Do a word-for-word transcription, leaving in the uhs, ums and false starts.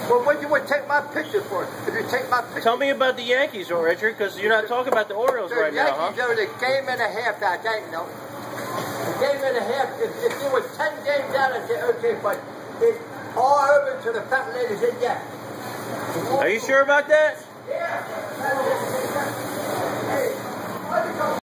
Well, what you would take my picture for? If you take my picture. Tell me about the Yankees, though, Richard, because you're not talking about the Orioles the right Yankees now, huh? The Yankees are a game and a half out, that you know. A game and a half. If, if there were ten games out, I'd say okay, but it's all over to the fat ladies in yeah. Are you sure about that? Yeah.